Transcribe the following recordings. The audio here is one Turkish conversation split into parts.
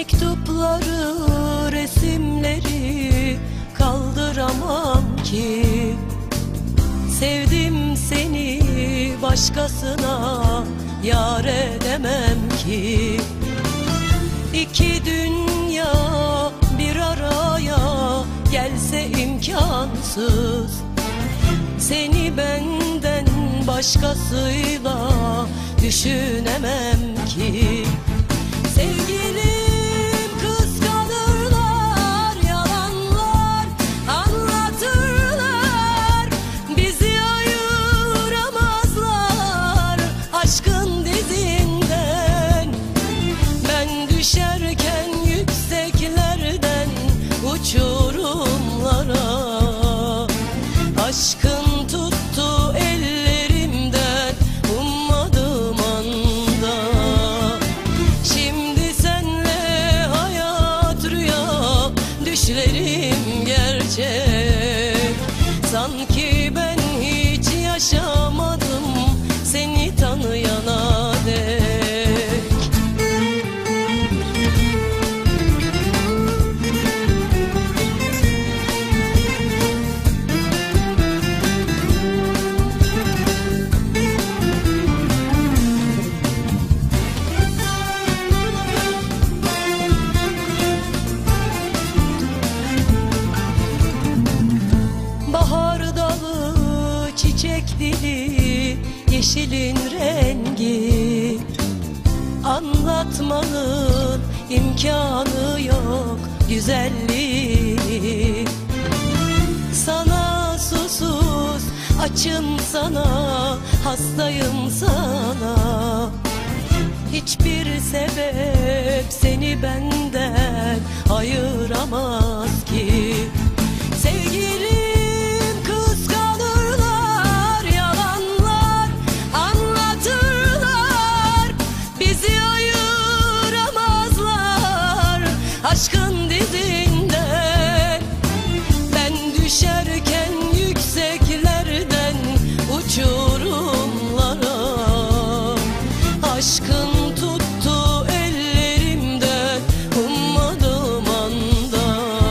Mektupları, resimleri kaldıramam ki. Sevdim seni, başkasına yar edemem ki. İki dünya bir araya gelse imkansız. Seni benden başkasıyla düşünemem ki. Sevgilim kıskanırlar, yalanlar anlatırlar. Bizi ayıramazlar aşkın dizinden. Ben düşerken yükseklerden uçurumlara, aşkın tuttu ellerimden ummadığım anda. Şimdi senle hayat rüya, düşlerim gerçek. Sanki ben hiç yaşamadım seni tanıyana dek. Bahar dalı, çiçek dili, yeşilin rengi. Anlatmanın imkanı yok güzelliği. Sana susuz açım, sana hastayım sana. Hiçbir sebep seni benden ayıramaz ki. Sevgilim kıskanırlar, yalanlar anlatırlar. Bizi ayıramazlar aşkın dizinden. Ben düşerken yükseklerden uçurumlara, aşkın tuttu ellerimden ummadığım anda.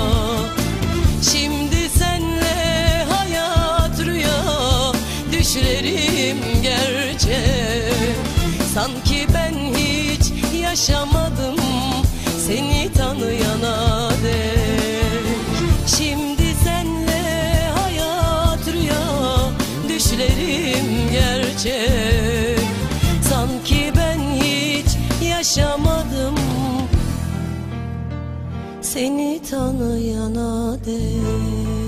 Şimdi senle hayat rüya, düşlerim gerçek. Sanki ben hiç yaşamadım seni tanıyana dek. Şimdi senle hayat rüya, düşlerim gerçek. Sanki ben hiç yaşamadım seni tanıyana dek.